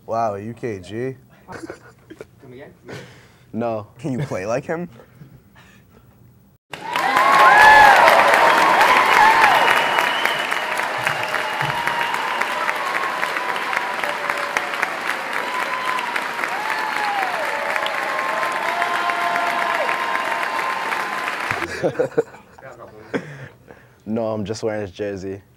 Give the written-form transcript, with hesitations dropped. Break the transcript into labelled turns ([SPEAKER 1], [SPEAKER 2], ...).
[SPEAKER 1] Wow, UKG?
[SPEAKER 2] Come again?
[SPEAKER 1] No.
[SPEAKER 3] Can you play like him?
[SPEAKER 1] No, I'm just wearing his jersey.